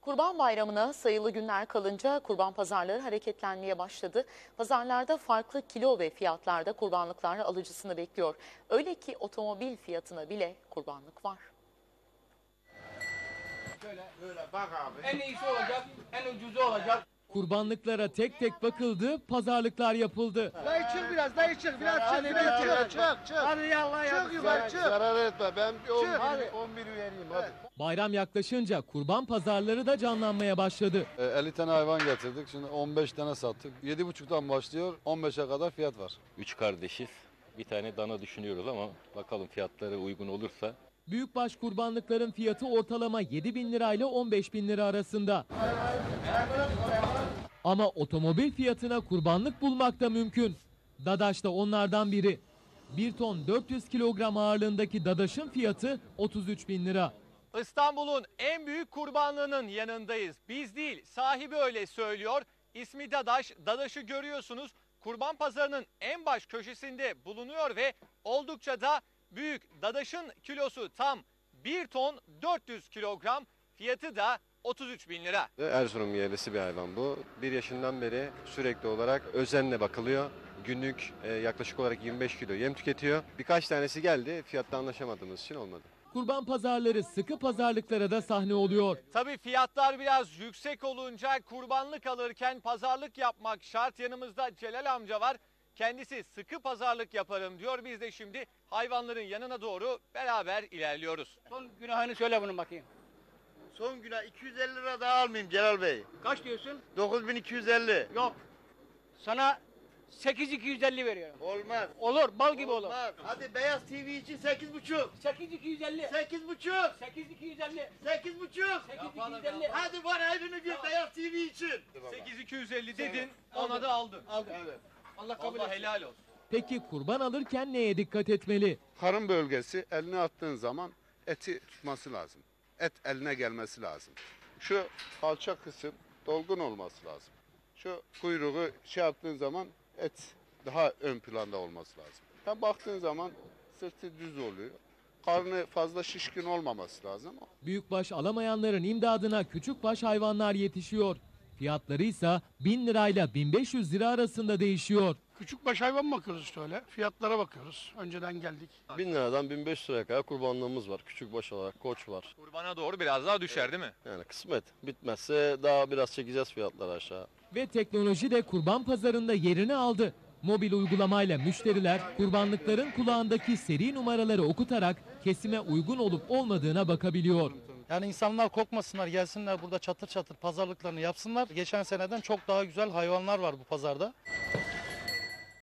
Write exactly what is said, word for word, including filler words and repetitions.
Kurban Bayramı'na sayılı günler kalınca kurban pazarları hareketlenmeye başladı. Pazarlarda farklı kilo ve fiyatlarda kurbanlıklar alıcısını bekliyor. Öyle ki otomobil fiyatına bile kurbanlık var. Şöyle, böyle bak abi. En iyisi olacak, en ucuzu olacak. Kurbanlıklara tek tek bakıldı, pazarlıklar yapıldı. Dayı çık biraz, dayı çık biraz, çık biraz, çık, çık, çık. Hadi yallah ya. Çık yukarı, çık. Zarar etme, ben bir on Hadi. bir, on bir vereyim hadi. Bayram yaklaşınca kurban pazarları da canlanmaya başladı. E, elli tane hayvan getirdik. Şimdi on beş tane sattık. yedi buçuktan başlıyor. on beşe kadar fiyat var. Üç kardeşiz. Bir tane dana düşünüyoruz ama bakalım fiyatları uygun olursa. Büyükbaş kurbanlıkların fiyatı ortalama yedi bin lirayla on beş bin lira arasında. Ama otomobil fiyatına kurbanlık bulmak da mümkün. Dadaş da onlardan biri. bir ton dört yüz kilogram ağırlığındaki Dadaş'ın fiyatı otuz üç bin lira. İstanbul'un en büyük kurbanlığının yanındayız. Biz değil, sahibi öyle söylüyor. İsmi Dadaş. Dadaş'ı görüyorsunuz. Kurban pazarının en baş köşesinde bulunuyor ve oldukça da büyük. Dadaş'ın kilosu tam bir ton dört yüz kilogram. Fiyatı da otuz üç bin lira. Erzurum yerlisi bir hayvan bu. Bir yaşından beri sürekli olarak özenle bakılıyor. Günlük e, yaklaşık olarak yirmi beş kilo yem tüketiyor. Birkaç tanesi geldi, fiyatta anlaşamadığımız için olmadı. Kurban pazarları sıkı pazarlıklara da sahne oluyor. Tabii fiyatlar biraz yüksek olunca kurbanlık alırken pazarlık yapmak şart. Yanımızda Celal amca var. Kendisi sıkı pazarlık yaparım diyor. Biz de şimdi hayvanların yanına doğru beraber ilerliyoruz. Son günahını söyle bunun bakayım. Son güne iki yüz elli lira daha almayayım Celal Bey. Kaç diyorsun? dokuz bin iki yüz elli. Yok. Sana sekiz bin iki yüz elli veriyorum. Olmaz. Olur, bal gibi olur. Olmaz. Hadi Beyaz T V için sekiz buçuk. sekiz bin iki yüz elli. sekiz buçuk. sekiz bin iki yüz elli. sekiz buçuk. sekiz bin iki yüz elli. Hadi var ayrını gör Beyaz T V için. sekiz bin iki yüz elli dedin, ona da aldın. Aldım. Allah kabul Allah etsin. helal olsun. Peki kurban alırken neye dikkat etmeli? Karın bölgesi eline attığın zaman eti tutması lazım. Et eline gelmesi lazım. Şu alça kısım dolgun olması lazım. Şu kuyruğu şey yaptığın zaman et daha ön planda olması lazım. Ha, baktığın zaman sırtı düz oluyor. Karnı fazla şişkin olmaması lazım. Büyükbaş alamayanların imdadına küçükbaş hayvanlar yetişiyor. Fiyatları ise bin lirayla bin beş yüz lira arasında değişiyor. Küçükbaş hayvan bakıyoruz işte öyle. Fiyatlara bakıyoruz. Önceden geldik. bin liradan bin beş yüz liraya kadar kurbanlığımız var. Küçükbaş olarak koç var. Kurbana doğru biraz daha düşer değil mi? Yani kısmet. Bitmezse daha biraz çekeceğiz fiyatları aşağı. Ve teknoloji de kurban pazarında yerini aldı. Mobil uygulamayla müşteriler kurbanlıkların kulağındaki seri numaraları okutarak kesime uygun olup olmadığına bakabiliyor. Yani insanlar korkmasınlar, gelsinler burada çatır çatır pazarlıklarını yapsınlar. Geçen seneden çok daha güzel hayvanlar var bu pazarda.